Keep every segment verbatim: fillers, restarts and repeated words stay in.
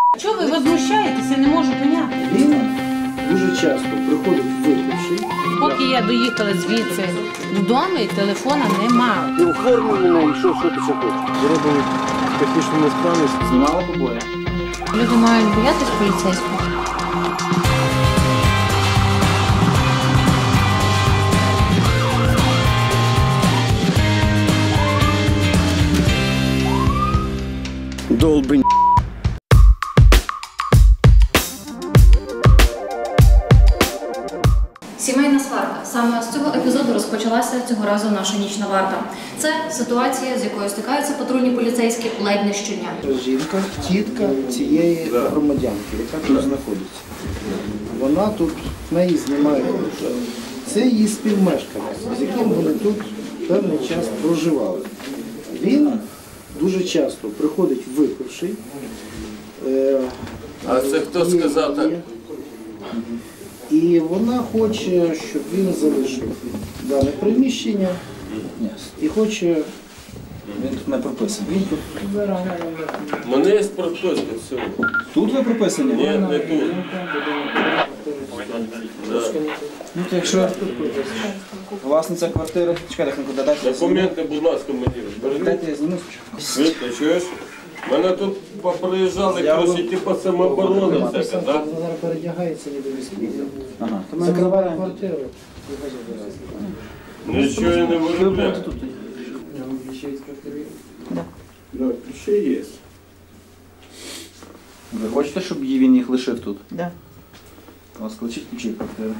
Чого ви возмущаєтеся, не можу поняти. Він дуже часто приходить випивши. Поки я доїхала звідси додому, і телефона нема. Ти оформлено і що, що ти ще хочеш? Зробили технічну несправність. Знімали побої. Люди мають боятись поліцейського. Долбень. Сімейна сварка. Саме з цього епізоду розпочалася цього разу наша нічна варта. Це ситуація, з якою стикаються патрульні поліцейські ледь не щодня. Жінка, тітка цієї громадянки, яка тут знаходиться. Вона тут, в неї знімає квартиру. Це її співмешканець, з яким вони тут певний час проживали. Він дуже часто приходить випивши. А це хто сказав так? І вона хоче, щоб він залишив дане приміщення і хоче... Він тут не прописаний. Він тут... У мене є прописка всього. Тут ви прописані? Ні, не тут. Ну, то якщо власниця квартири... Чекайте, хвилинку, додайте. Документи, будь ласка, мені. Дайте я зніму спочатку. Ти чуєш? Мене тут приїжджали, коротше, типу самооборони всяка, так? Вона зараз передягається ніби військові. Ага. Закриває квартиру. Нічого я не виробляю. Да. Да, ключі є. Ви хочете, щоб він їх лишив тут? Да. У вас ключі ключі квартири.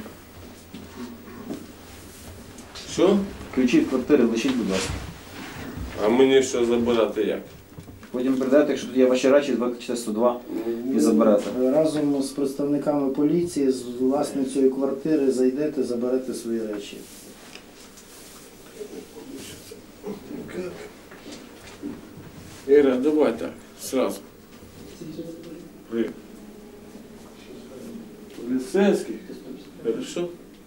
Що? Ключі квартири лишіть, будь ласка. А мені що забирати як? Потім прийдете, якщо тут є ваші речі, викличте сто два і заберете. Разом з представниками поліції, з власницею квартири зайдете, заберете свої речі. Іра, давай так, сразу. При. Поліцейський? Хорошо?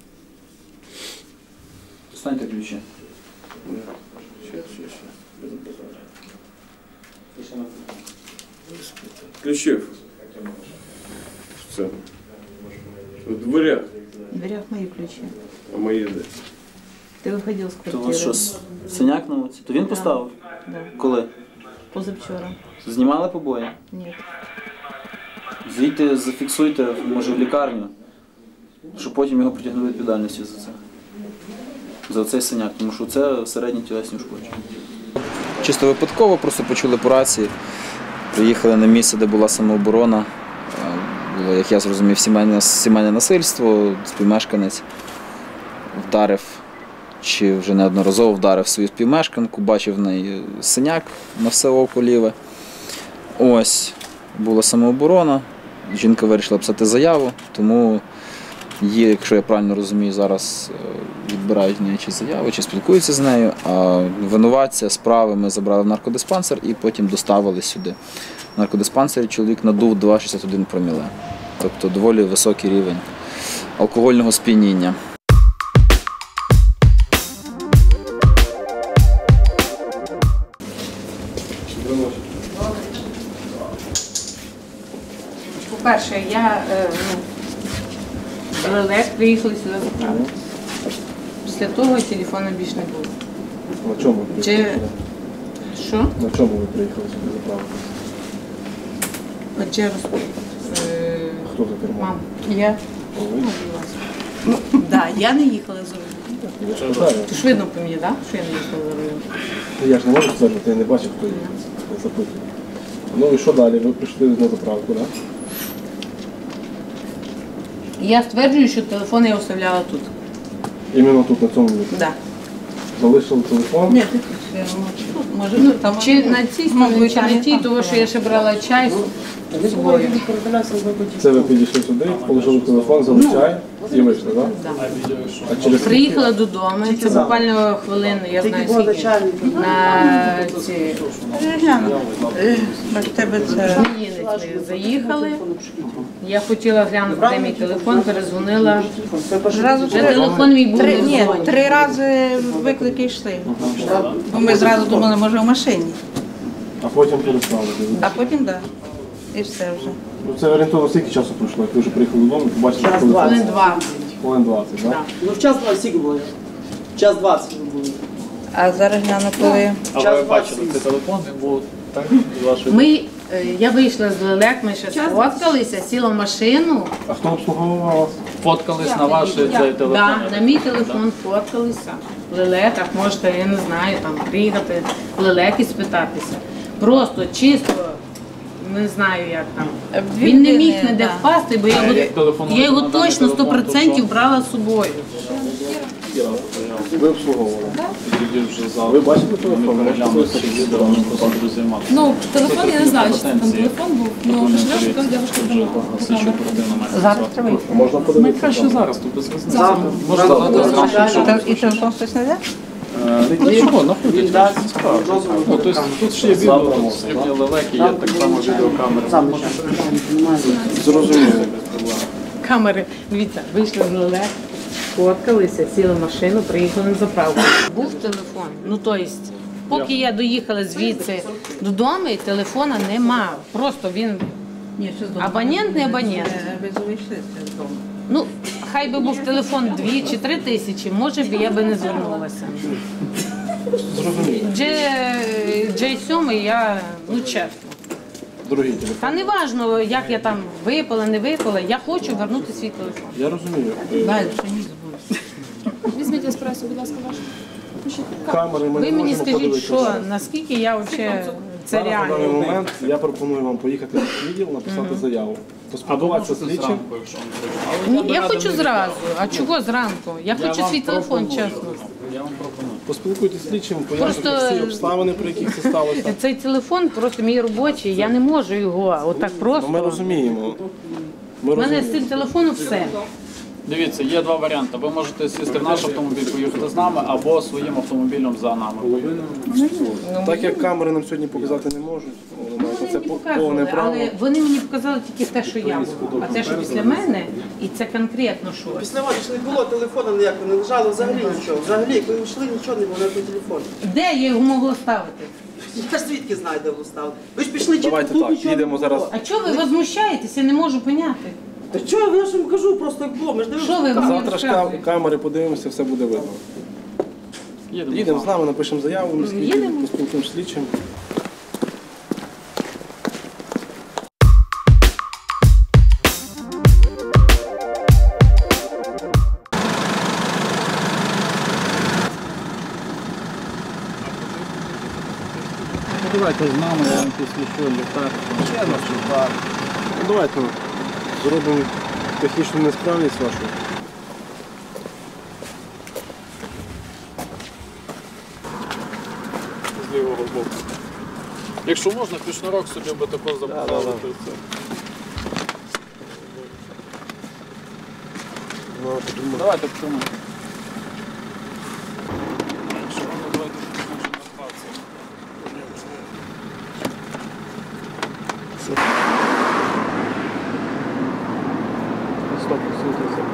Достаньте ключі. Сейчас, сейчас, сейчас. Ключів. Все. В дверях. В дверях мої ключі. А мої де? Ти виходив з То квартири. у вас що, синяк на оці? То він поставив? Да. Коли? Позавчора. Знімали побої? Ні. Звідти зафіксуйте, може, в лікарню, щоб потім його притягнули до відповідальності за це. За цей синяк, тому що це середні тілесні ушкодження. Чисто випадково, просто почули по рації. Приїхали на місце, де була самооборона. Було, як я зрозумів, сімейне, сімейне насильство, співмешканець вдарив, чи вже неодноразово вдарив свою співмешканку, бачив в неї синяк на все око ліве. Ось, була самооборона, жінка вирішила писати заяву, тому її, якщо я правильно розумію, зараз відбирають в неї чи заяву, чи спілкуються з нею, а винуватця справи ми забрали в наркодиспансер і потім доставили сюди. В наркодиспансері чоловік надув два цілих шістдесят один проміле, тобто доволі високий рівень алкогольного сп'яніння. По-перше, я е, ну, Лелек приїхали сюди заправити. Після того телефону більше не було. На чому ви Чи... приїхали? Що? На чому ви приїхали сюди заправити? Отже, роз... е... Хто за кермом? Мам, я. Ви? Ну, будь ласка. Ну, да, я не їхала за рулем. Я ж питаю. Ти ж видно по мені, так? Що я не їхала за рулем? Ну, я ж не можу сказати, що я не бачив, хто її запитує. Ну і що далі? Ви прийшли на заправку, так? Я стверджую, що телефон я оставляла тут. Іменно тут, на цьому місці? Да. Залишили телефон? Ні, ти тут. Може, ну, там, чи на цій стороні, чи на тій, тому що я ще брала чай з собою. Це ви підійшли сюди, положили телефон, взяли чай і вийшли, так? Да. А через Приїхала додому, це буквально хвилину, я знаю скільки, на ці Зміїниць заїхали. Я хотіла глянути, де мій телефон, перезвонила. Зразу Вже телефон мій був три, не ні, дзвонить. три рази виклики йшли. Бо ми зразу думали, може в машині. А потім перестали. А потім так. Да. І все вже. Ну, це орієнтовно скільки часу пройшло, як ви вже приїхали додому, побачили, Час коли двадцять. Хвилин двадцять. хвилин двадцять, так? Да. Ну в час двадцять скільки було? Час двадцять було. А зараз гляну, коли. Час двадцять. телефон, він був так, з вашої... Ми, е, я вийшла з лелек, ми ще сфоткалися, сіла в машину. А хто обслуговував вас? Фоткались на ваш цей телефон. Да, на мій телефон фоткалися. В лелеках, можете, я не знаю, там приїхати в лелеки спитатися. Просто чисто, не знаю як там. Дві Він не міг години, ніде да. впасти, бо я як його, телефонуєте я його на даний точно сто телефон, то процентів що? брала з собою. Ви обслуговували? Тоді вже завтра. Ви бачите телефон? Переглянули, чи відео, ми просто друзі мали. Ну, телефон я не знаю, чи це там телефон був, ну кошелек якраз дівчинка вдома. Зараз треба йти. Можна Ми подивитися? краще зараз, тут без різниці. Завтра. Може Завтра. завтра. Завтра. Та- І телефон хтось не йде? Ну чого, находять, дасть. Ну, тобто тут ще є відео, тут срібні лелеки, є так само відеокамери. Сам не Зрозуміло. Камери, дивіться, вийшли з лелек, фоткалися, сіли в машину, приїхали на заправку. Був телефон, ну то есть, поки я доїхала звідси додому, і телефона нема. Просто він, Ні, ще з дому. абонент не абонент. Е, Ви вийшли з дому. Ну, хай би був телефон дві чи три тисячі, може б я би не звернулася. Джей сім я, ну чесно. Дорогі телефони. Та не важно, як я там випала, не випала, я хочу вернути свій телефон. Я розумію. Е, Далі, що не забув. Візьміть еспресо, будь ласка, ваш. Камери ми Ви не мені можемо скажіть, подивитися. що, наскільки я взагалі, це Зараз, на даний реально. момент я пропоную вам поїхати в відділ, написати заяву. Поспілкуватися з слідчим. Ні, я хочу зразу. А чого зранку? Я хочу свій телефон, чесно. Я вам пропоную. Поспілкуйтесь з слідчим, пояснити Просто- всі обставини, при яких це сталося. Цей телефон просто мій робочий, я не можу його отак Ну, ми просто. розуміємо. Ми У мене з розуміємо. цим телефоном все. Дивіться, є два варіанти. Ви можете сісти в наш автомобіль, поїхати з нами, або своїм автомобілем за нами. Так як камери нам сьогодні показати не можуть, о, мають на це Мені по- повне показували, право. але вони мені показали тільки те, що я була. А те, що після мене, і це конкретно щось. Після вас ж не було телефону ніякого, не лежало взагалі нічого. Взагалі, як ви йшли, нічого не було на телефоні. Де я його могла ставити? Я ж звідки знаю, де ви стали. Ви ж пішли чи Давайте тут так, нічого не їдемо було. зараз. А чого ви возмущаєтеся? Я не можу поняти. Та чого, я ж вам кажу просто як було. Ми ж дивимося. Що ви мені Завтра ж кам- розказуєте? камери подивимося, все буде видно. Їдемо. Їдемо з нами, напишемо заяву, міський відділ, Їдемо. поспілкуємося з слідчим. Давайте з нами, я вам підсвічу літак. Ну, давайте зробимо технічну несправність вашу. З лівого боку. Якщо можна, ключнорог собі би також заправити. Давайте в чому. Якщо можна, давайте можна назватися. Стоп, світло,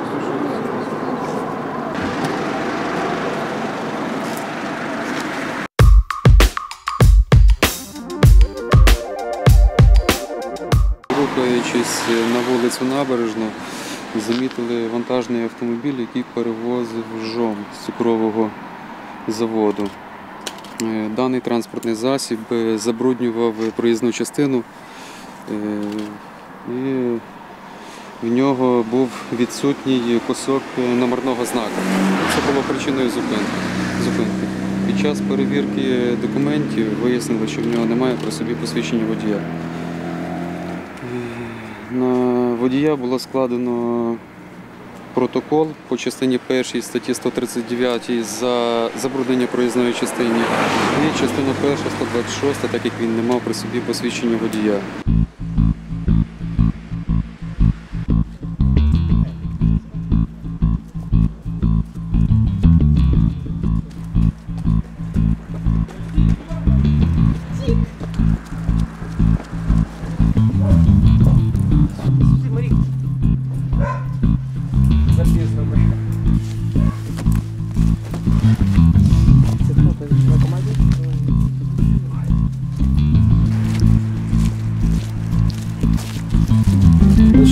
Рухаючись на вулицю Набережну, замітили вантажний автомобіль, який перевозив жом з цукрового заводу. Е, Даний транспортний засіб е, забруднював проїзну частину, е, і в нього був відсутній кусок номерного знака. Це було причиною зупинки. зупинки. Під час перевірки документів вияснили, що в нього немає при собі посвідчення водія. На водія було складено протокол по частині першій статті сто тридцять дев'ять за забруднення проїзної частини і частина перша сто двадцять шість, так як він не мав при собі посвідчення водія.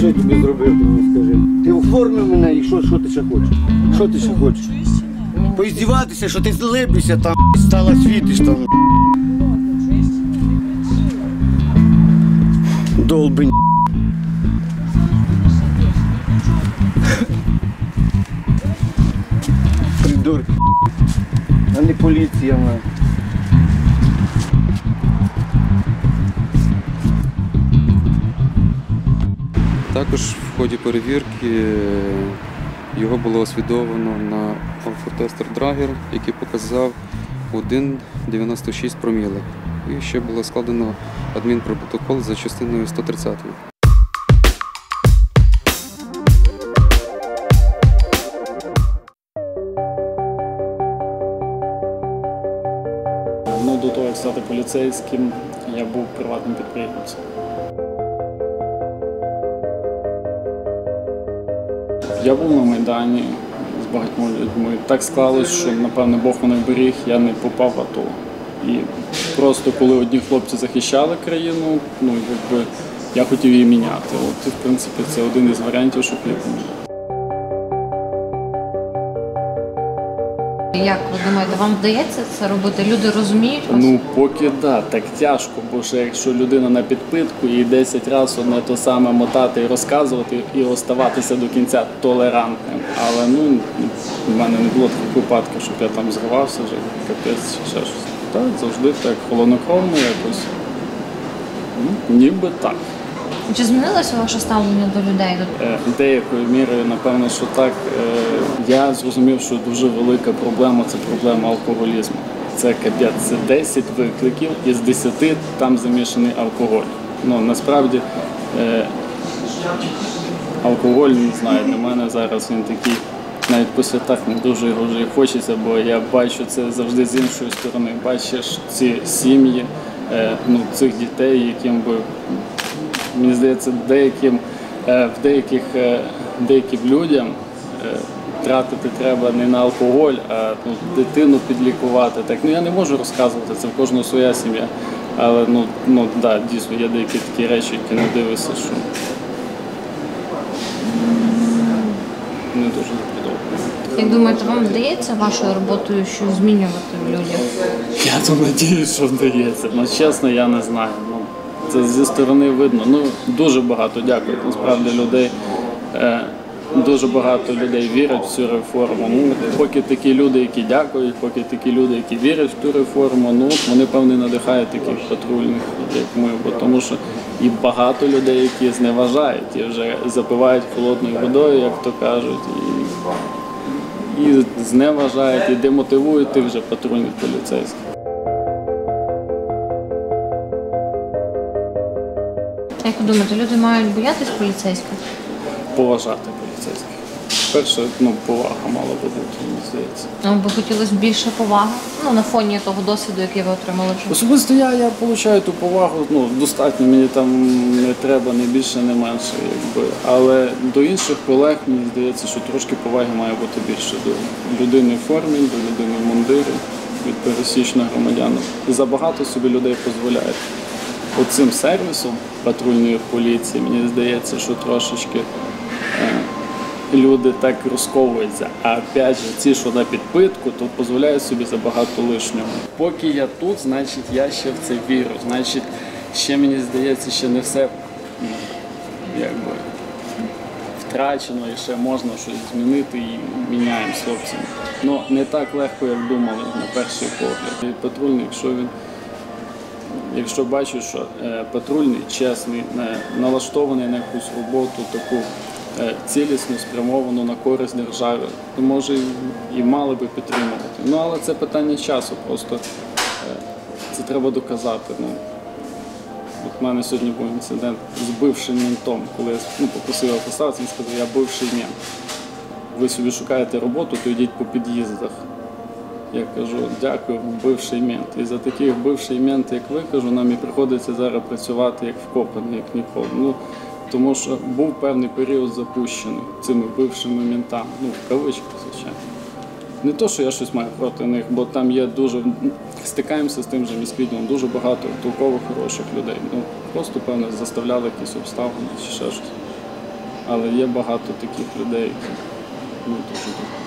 що я тобі зробив, ти мені скажи? Ти оформив мене і що, що ти ще хочеш? Що ти ще хочеш? Поіздіватися, що ти злибишся там, стала світиш там. Долбень. Придурки. А не поліція, man. Також в ході перевірки його було освідовано на алкотестер Драгер, який показав один цілих дев'яносто шість проміле. І ще було складено адмінпротокол за частиною сто тридцять. Ну, до того, як стати поліцейським, я був приватним підприємцем. Я був на Майдані з багатьма людьми. Так склалось, що, напевне, Бог мене беріг, я не попав в АТО. І просто коли одні хлопці захищали країну, ну, якби я хотів її міняти. От, і, в принципі, це один із варіантів, щоб її поміняти. Як ви думаєте, вам вдається це робити? Люди розуміють вас? Ну, поки да, так тяжко, бо ще якщо людина на підпитку і десять разів одне то саме мотати і розказувати, і оставатися до кінця толерантним. Але ну, в мене не було таких випадків, щоб я там зривався вже, капець, чи ще щось. Так, завжди так, холоднокровно якось. Ну, ніби так. Чи змінилося ваше ставлення до людей? Деякою мірою, напевно, що так. Я зрозумів, що дуже велика проблема – це проблема алкоголізму. Це капець, це десять викликів, із десяти там замішаний алкоголь. Ну, насправді, алкоголь, не знаю, для мене зараз він такий, навіть по святах не дуже його вже і хочеться, бо я бачу це завжди з іншої сторони. Бачиш ці сім'ї, ну, цих дітей, яким би, мені здається, деяким, в деяких, деяким людям тратити треба не на алкоголь, а ну, дитину підлікувати. Так, ну, я не можу розказувати, це в кожного своя сім'я. Але ну, ну, да, дійсно, є деякі такі речі, які не дивишся, що не дуже подобається. Як думаєте, вам вдається вашою роботою щось змінювати в людях? Я то надіюсь, що вдається. Ну, чесно, я не знаю. Ну, це зі сторони видно. Ну, дуже багато дякую. Насправді людей, е, дуже багато людей вірять в цю реформу. Ну, поки такі люди, які дякують, поки такі люди, які вірять в ту реформу, ну, вони, певно, надихають таких патрульних, як ми. Бо тому що і багато людей, які зневажають, і вже запивають холодною водою, як то кажуть, і, і зневажають, і демотивують тих же патрульних поліцейських. Як ви думаєте, люди мають боятись поліцейських? Поважати поліцейських. Перше, ну, повага мала би бути, мені здається. Вам би хотілося більше поваги? Ну, на фоні того досвіду, який ви отримали вже? Особисто я, я отримую ту повагу, ну, достатньо, мені там не треба, не більше, не менше, якби. Але до інших колег, мені здається, що трошки поваги має бути більше до людини в формі, до людини в мундирі, від пересічного громадянина. Забагато собі людей дозволяють. Оцим сервісом патрульної поліції, мені здається, що трошечки е, люди так розковуються. А опять же, ці, що на підпитку, то дозволяють собі забагато лишнього. Поки я тут, значить, я ще в це вірю. Значить, ще, мені здається, ще не все якби втрачено і ще можна щось змінити і міняємо з хлопцями. Ну, не так легко, як думали на перший погляд. І патрульний, якщо він Якщо бачу, що е, патрульний, чесний, не, налаштований на якусь роботу, таку е, цілісну, спрямовану на користь держави, то може і, і мали би підтримувати. Ну, але це питання часу, просто е, це треба доказати. Ну, от в мене сьогодні був інцидент з бившим ментом, коли я ну, попросив його поставитися, він сказав, я бивший мент. Ви собі шукаєте роботу, то йдіть по під'їздах. Я кажу, дякую, бивший мент. І за таких бивший мент, як ви, кажу, нам і приходиться зараз працювати як вкопаний, як ніколи. Ну, тому що був певний період запущений цими бившими ментами. Ну, в кавичках, звичайно. Не то, що я щось маю проти них, бо там є дуже, стикаємося з тим же міськвідділом, дуже багато толкових, хороших людей. Ну, просто, певно, заставляли якісь обставини чи ще щось. але є багато таких людей, які не дуже добре.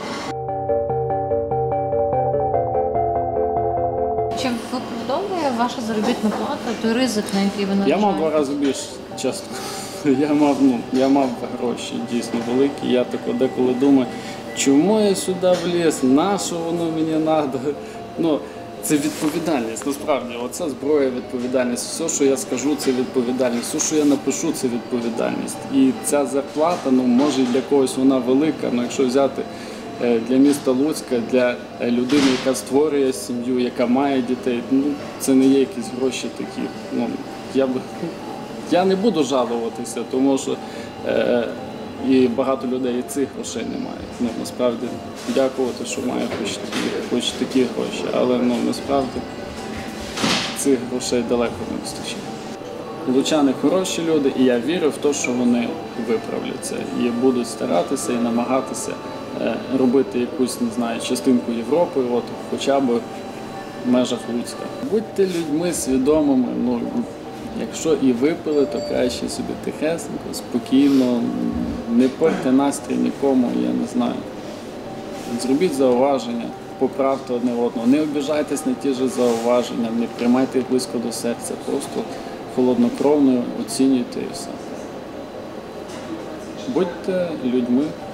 Чи виправдовує ваша заробітна плата той ризик, на який ви Я наражаєте? мав два рази більше, чесно. Я мав, ну, я мав гроші дійсно великі. Я тако деколи думаю, чому я сюди вліз, на що воно мені треба? Ну, це відповідальність, насправді. Оце зброя, відповідальність. Все, що я скажу, це відповідальність. Все, що я напишу, це відповідальність. І ця зарплата, ну, може, для когось вона велика, але якщо взяти для міста Луцька, для людини, яка створює сім'ю, яка має дітей, ну, це не є якісь гроші такі. Ну, я б, я не буду жалуватися, тому що е, і багато людей і цих грошей не мають. Ну, насправді, дякувати, що має хоч такі, хоч такі гроші, але ну, насправді цих грошей далеко не вистачає. Лучани хороші люди, і я вірю в те, що вони виправляться і будуть старатися і намагатися е, робити якусь, не знаю, частинку Європи, от, хоча б в межах Луцька. Будьте людьми свідомими, ну, якщо і випили, то краще собі тихесенько, спокійно, не портьте настрій нікому, я не знаю. Зробіть зауваження, поправте одне одного, не обіжайтесь на ті ж зауваження, не приймайте їх близько до серця, просто холоднокровно оцінюйте і все. Будьте людьми.